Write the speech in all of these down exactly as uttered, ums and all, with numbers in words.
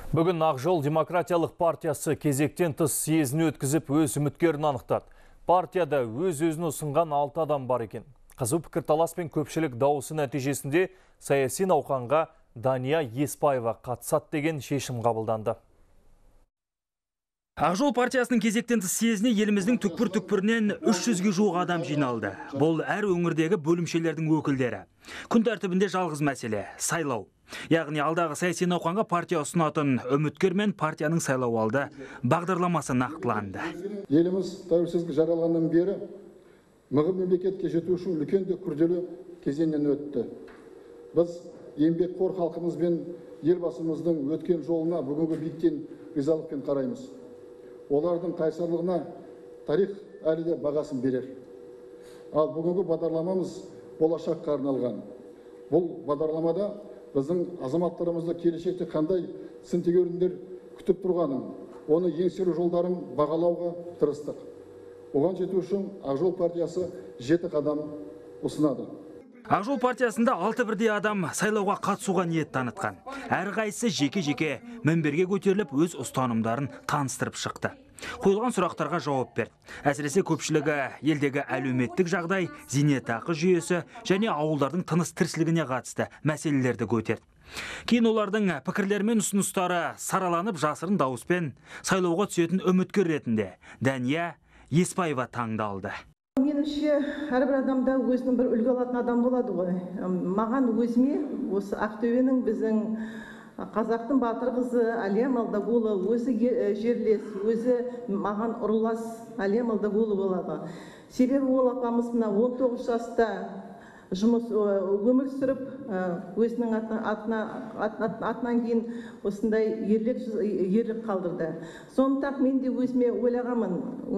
Бүгін Ақжол демократиялық партиясы кезектен тыс съезін өткізіп өз үміткерін анықтады. Партияда өз-өзін ұсынған алты адам бар екен. Қызу пікірталас пен көпшілік дауысы нәтижесінде саяси науқанға Дания Еспаева қатысады деген шешім қабылданды. Ақжол партиясының кезектен тыс съезіне еліміздің түкпір-түкпірінен үш жүзге жуық адам жиналды. Бұл әр өңірдегі бөлімшелердің өкілдері. Күн тәртібінде жалғыз мәселе – сайлау. Яғни алдағы саяси науқанға партия ұсынатын үміткер мен партияның сайлауалды бағдарламасы нақтыланды. Еліміз тәуелсіздік жарияланғаннан бері мығым мемлекетке жету үшін үлкен де күрделі кезеңнен өтті. Біз еңбекқор халқымызбен елбасымыздың өткен жолына бүгінгі биіктен ризалықпен қараймыз. Олардың қайсарлығына тарих әлі де бағасын берер. Ал бүгінгі бағдарламамыз болашаққа арналған. Бұл бағдарламада біздің азаматтарымызды келешекте қандай сын-тегеуріндер күтіп тұрғанын, оны еңсеру жолдарын бағалауға тырыстық. Оған жету үшін Ақжол партиясы жеті қадам ұсынады. Ақжол партиясында алты бірдей адам сайлауға қатысуға ниет танытқан. Әрқайсысы жеке-жеке мінберге көтеріліп өз ұстанымдарын таныстырып шықты. Қойылған сұрақтарға жауап берді. Әсіресе көпшілігі елдегі әлеуметтік жағдай, зейнетақы жүйесі және ауылдардың тыныс тіршілігіне қатысты мәселелерді көтерді. Кейін олардың пікірлері мен ұсыныстары сараланып жасырын дауыспен сайлауға түсетін үміткер ретінде Дания Еспаева таңдалды. Меніңше, әрбір адамда өзінің бір үлгі алатын адам болады ғой. Маған өзіме осы Ақтөбенің біздің қазақтың батыр қызы Әлия Молдағұлова өзі жерлес, өзі маған ұрылас Әлия Молдағұлова болады. Себебі ол апамыз мына он тоғыз жаста жұмыс өмір сүріп, өзінің атынан кейін осындай ерлік қалдырды. Сондықтан мен де өзіме ойлағанмын,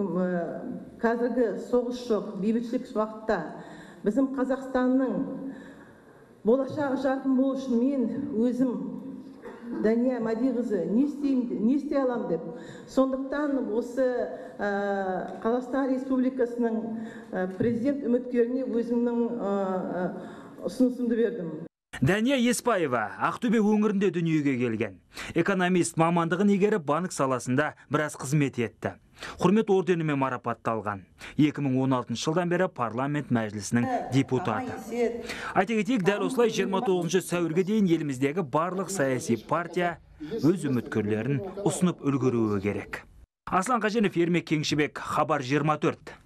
қазіргі соғыс жоқ, бейбітшілік уақытта біздің Қазақстанның болашағы жарқын болу үшін мен өзім Дания Мадиқызы не істеймін, не істей алам деп. Сондықтан осы Қазақстан Республикасының президент үміткеріне өзімнің ұсынысымды бердім. Дания Еспаева Ақтөбе өңірінде дүниеге келген. Экономист мамандығын игеріп банк саласында біраз қызмет етті. Құрмет орденімен марапатталған. екі мың он алтыншы жылдан бері парламент мәжілісінің депутаты. Айта кетейік, дәл осылай жиырма тоғызыншы сәуірге дейін еліміздегі барлық саяси партия өз үміткерлерін ұсынып үлгеруі керек. Аслан Қаженов, Ермек Кеңшібек, Хабар жиырма төрт.